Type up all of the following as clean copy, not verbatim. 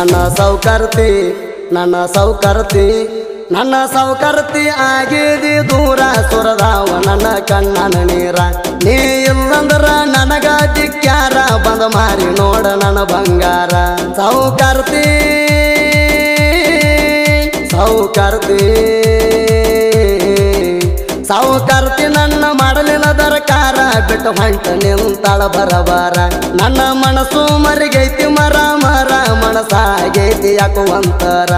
ನನ್ನ ಸೌಕರ್ತಿ ಆಗಿದಿ ದೂರ ಸುರದಾವ ನನ್ನ ಕಣ್ಣನ ನೀರ ನೀ ಇಲ್ಲಂದ್ರ ನನಗ ದಿಕ್ಕ್ಯಾರ ಬಂದ ಮಾರಿ ನೋಡ ನನ್ನ ಬಂಗಾರ ಸೌಕರ್ತಿ ನನ್ನ ಮಾಡಲಿಲ್ಲ ದರಕಾರ ಬಿಟ್ಟು ಹೊಂಟ ನಿಂತಾಳ ಬರಬಾರ ನನ್ನ ಮನಸ್ಸು ಮರಿಗೈತಿ ಮರ ಮನಸಾಗೈತಿ ಯಾಕುವಂತರ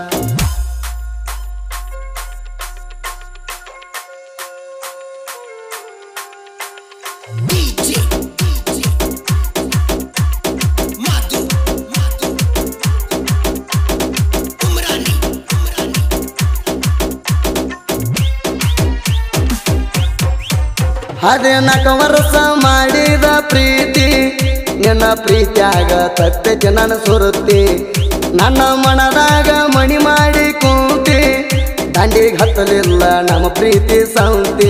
ಹದಿನಾಲ್ಕು ವರ್ಷ ಮಾಡಿದ ಪ್ರೀತಿ ನಿನ್ನ ಪ್ರೀತಿಯಾಗ ತಪ್ಪೈತಿ ನನ್ನ ಸುರುತಿ ನನ್ನ ಮನದಾಗ ಮಣಿ ಮಾಡಿ ಕೂತಿ ದಂಡಿಗೆ ಹತ್ತಲಿಲ್ಲ ನಮ್ಮ ಪ್ರೀತಿ ಸಂತಿ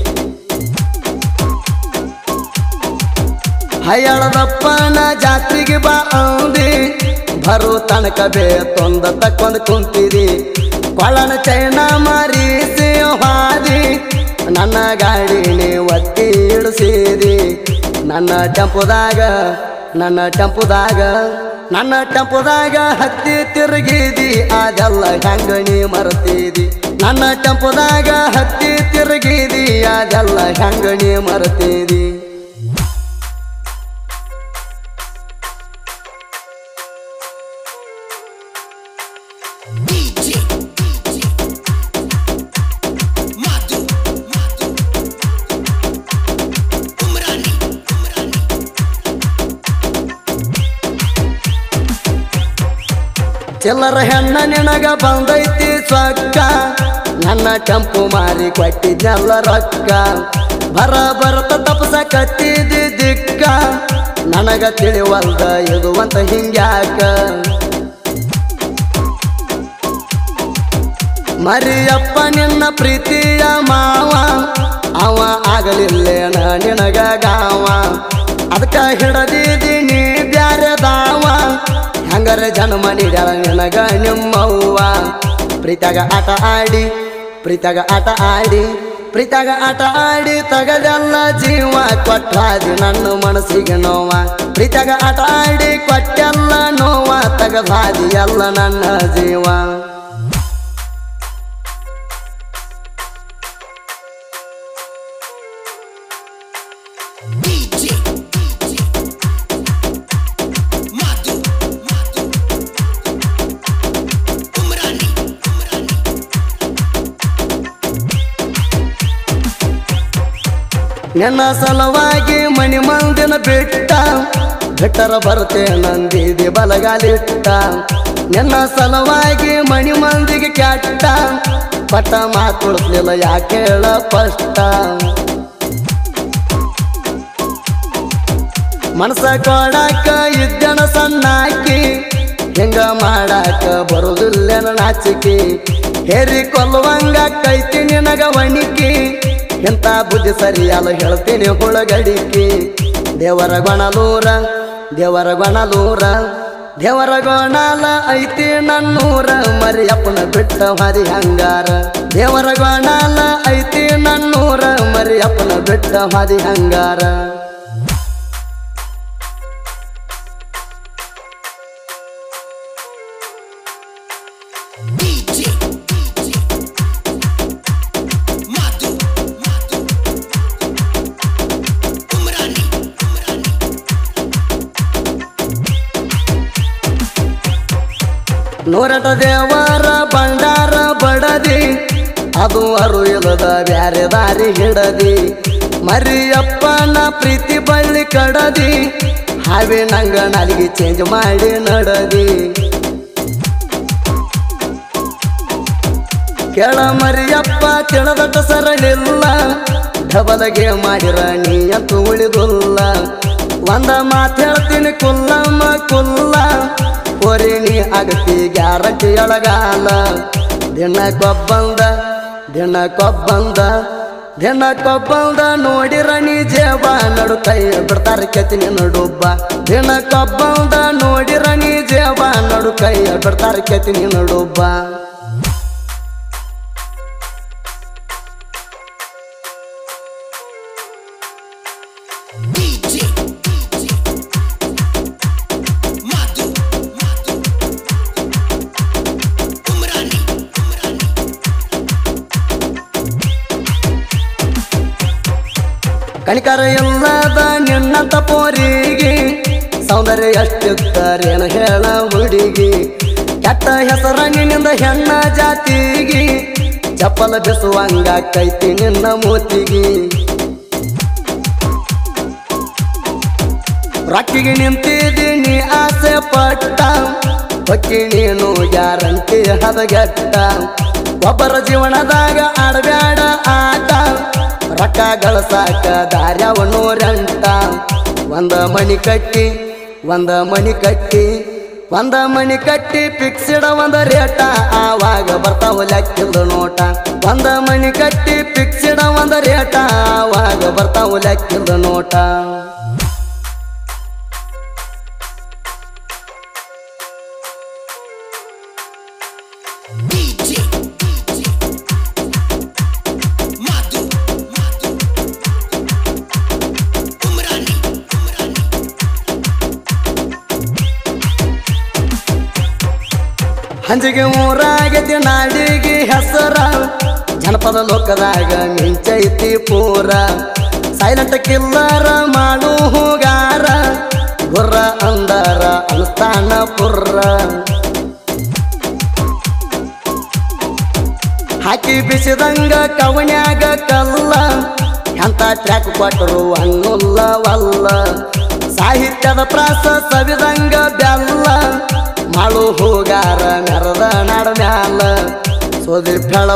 ಹಯ್ಯಾಳದಪ್ಪನ ಜಾತ್ರೆಗೆ ಬಾ ಅಂದಿ ಬರೋ ತನಕ ಬೇತೊಂದ ತಕ್ಕೊಂದು ಕುಂತಿದಿ ಕೊಳ್ಳನ ಚೈನ ಮಾರಿಸಿ ಹಾದಿ ನನ್ನ ಗಾಡಿ ನೀ ಒತ್ತಿ ಇಳಿಸಿದಿ ನನ್ನ ಟೆಂಪುದಾಗ ಹತ್ತಿ ತಿರುಗಿದಿ ಅದೆಲ್ಲ ಹೆಂಗ ನೀ ಮರ್ತಿದಿ ನನ್ನ ಟೆಂಪುದಾಗ ಹತ್ತಿ ತಿರುಗಿದಿ ಅದೆಲ್ಲ ಹೆಂಗ ನೀ ಮರ್ತಿದಿ ಚಿಲ್ಲರ ಹೆಣ್ಣ ನಿನಗ ಬಂದೈತಿ ಸೊಕ್ಕ ನನ್ನ ಟೆಂಪು ಮಾರಿ ಕೊಟ್ಟಿದ್ದೆಲ್ಲ ರೊಕ್ಕ ಬರತ ತಪಸ ಕತ್ತಿದಿ ದಿಕ್ಕ ನನಗ ತಿಳಿವಲ್ದ ಇದು ಅಂತ ಹಿಂಗ್ಯಾಕ ಮರಿಯಪ್ಪ ನಿನ್ನ ಪ್ರೀತಿಯ ಮಾವ ಅವ ಆಗಲಿಲ್ಲೇನ ನಿನಗ ಗಾವ ಅದಕ್ಕ ಹಿಡದಿದಿ ನೀ ಬ್ಯಾರೆ ದಾವ ಹಂಗರ ಜನ್ಮ ನೀಡ್ಯಾಳ ನಿನಗ ನಿಮ್ಮವ್ವ ಪ್ರೀತ್ಯಾಗ ಆಟ ಆಡಿ ತಗದೆಲ್ಲ ಜೀವ ಕೊಟ್ಟಾದಿ ನನ್ನ ಮನಸ್ಸಿಗೆ ನೋವ ಪ್ರೀತ್ಯಾಗ ಆಟ ಆಡಿ ಕೊಟ್ಟೆಲ್ಲ ನೋವ ತಗದಾದಿ ಎಲ್ಲ ನನ್ನ ಜೀವ ನಿನ್ನ ಸಲುವಾಗಿ ಮನಿ ಮಂದಿನ ಬಿಟ್ಟರ ಬರುತ್ತೆ ನಂದಿದಿ ಬಲಗಾಲಿಟ್ಟ ನಿನ್ನ ಸಲುವಾಗಿ ಮನಿ ಮಂದಿಗೆ ಕೆಟ್ಟ ಪಟ್ಟ ಮಾತುಳಿಸ್ಲಿಲ್ಲ ಯಾಕೆ ಹೇಳ ಫಸ್ಟ್ ಮನಸ ಕೊಡಾಕ ಇದ್ದನ ಸಣ್ಣಾಕಿ ಹೆಂಗ ಮಾಡಾಕ ಬರುದಿಲ್ಲೇನ ನಾಚಿಕಿ ಹೇರಿ ಕೊಲ್ಲುವಂಗ ಕೈತಿ ನಿನಗ ವಣಿಕಿ ಎಂತ ಬುದ್ಧಿ ಸರಿಯಲ್ಲ ಹೇಳ್ತೀನಿ ಹುಳಗಡಿಕಿ ದೇವರ ಗೊಣಲ ಐತಿ ನನ್ನೂರ ಮರಿಯಪ್ಪನ ಬಿಟ್ಟ ಹಾದಿ ಹಂಗಾರ ದೇವರ ಗೊಣಲ ಐತಿ ನನ್ನೂರ ಮರಿಯಪ್ಪನ ಬಿಟ್ಟ ಹಾದಿ ಹಂಗಾರ ನೂರಟ ದೇವರ ಬಂಡಾರ ಬಡದಿ ಅದು ಅರು ಇಲ್ಲದ ಬ್ಯಾರೆ ದಾರಿ ಹಿಡದಿ ಮರಿಯಪ್ಪನ ಪ್ರೀತಿ ಬಳ್ಳಿ ಕಡದಿ ಹಾವಿ ನಂಗ ನಾಲಿಗೆ ಚೇಂಜ್ ಮಾಡಿ ನಡದಿ ಕೆಳ ಮರಿಯಪ್ಪ ತಿಳದಟ ಸರಳಿಲ್ಲ ಡಬಲಗೆ ಮಾಡಿರ ನೀ ಅಂತೂ ಉಳಿದುಲ್ಲ ಒಂದ ಮಾತು ಹೇಳ್ತೀನಿ ಕುಲ್ಲಮ್ಮ ಕುಲ್ಲ ಓರಿ ನೀ ಆಗತಿ ಗ್ಯಾರಂಟಿ ಎಳಗಾಲ ದಿನ ಕೊಬ್ಬಂದ ನೋಡಿರ ನೀ ಜೇಬ ನಡು ಕೈ ಬಿಡ್ತಾರ ಕೆತ್ತಿನ ನಡುಬ್ಬ ದಿನ ಕಬ್ಬಂದ ನೋಡಿರ ನೀ ಜೇವ ನಡು ಕೈ ಬಿಡ್ತಾರ ಕೆತ್ತಿನ ನಡುಬ್ಬ ಕಣಿಕರ ಇಲ್ಲದ ನಿನ್ನಂತ ಪೋರಿಗೆ ಸೌಂದರ್ಯ ಎಷ್ಟಿದ್ದರೇನು ಹೇಳ ಹುಡುಗಿ ಕೆಟ್ಟ ಹೆಸರ ನಿನ್ನಿಂದ ಹೆಣ್ಣ ಜಾತಿಗಿ ಚಪ್ಪಲ ಬಿಸುವಂಗ ಕೈತಿ ನಿನ್ನ ಮೂತಿಗಿ ರೊಕ್ಕಿಗೆ ನಿಂತಿದ್ದೀನಿ ಆಸೆ ಪಟ್ಟ ಹೊಕ್ಕಿ ನೀನು ಗ್ಯಾರಂಟಿ ಹದಗೆಟ್ಟ ಒಬ್ಬರ ಜೀವನದಾಗ ಆಡಬ್ಯಾಡ ಆಟ ರೊಕ್ಕ ಗಳಸಾಕ ದಾರ್ಯಾವ ನೂರಂಟ ಒಂದ ಮಣಿ ಕಟ್ಟಿ ಫಿಕ್ಸಿಡ ಒಂದ ರೇಟ ಆವಾಗ ಬರ್ತಾವ ಲೆಕ್ಕಿಲ್ದ ನೋಟ ಒಂದ ಮಣಿ ಕಟ್ಟಿ ಫಿಕ್ಸಿಡ ಒಂದ ರೇಟ ಆವಾಗ ಬರ್ತಾವ ಲೆಕ್ಕಿಲ್ದ ನೋಟ ಹಂಜಿಗೆ ಊರಾಗೈತಿ ನಾಡಿಗೆ ಹೆಸರ ಜನಪದ ಲೋಕದಾಗ ಮಿಂಚೈತಿ ಪೂರ ಸೈಲೆಂಟ್ ಕಿಲ್ಲರ ಮಾಡು ಹೂಗಾರ ಗುರ್ರ ಅಂದರ ಅನುಷ್ಠಾನ ಪುರ್ರ ಹಾಕಿ ಬಿಸಿದಂಗ ಕವನ್ಯಾಗ ಕಲ್ಲ ಎಂತ ಟ್ರ್ಯಾಕ್ ಕೊಟ್ಟರು ಅನ್ನುಲ್ಲವಲ್ಲ ಸಾಹಿತ್ಯದ ಪ್ರಾಸ ಸವಿದಂಗ ಬೆಲ್ಲ ಮಾಡು ಹೋಗಾರ ಮೆರದ ನಾಡ ಮ್ಯಾಲ ಸೋದಿ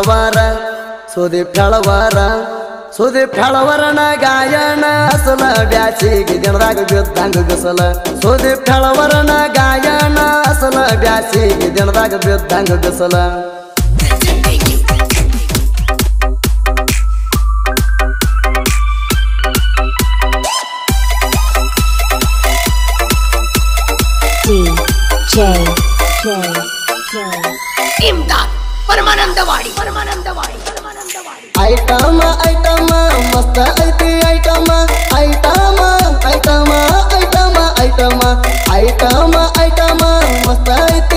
ಫೆಳವರನ ಗಾಯನ ಅಸಲ ಬ್ಯಾಸಿಗೆ ದಿನದಾಗ ಬಿದ್ದಂಗ ಬಿಸಲ ಸೋದಿ ಫೆಳವರನ ಗಾಯನ ಅಸಲ ಬ್ಯಾಸಿಗೆ ದಿನದಾಗ ಬಿದ್ದಂಗ ಬಿಸಲ ಐಟಮ ಮಸ್ತ ಐತಿ ಐಟಮ ಮಸ್ತ ಐತಿ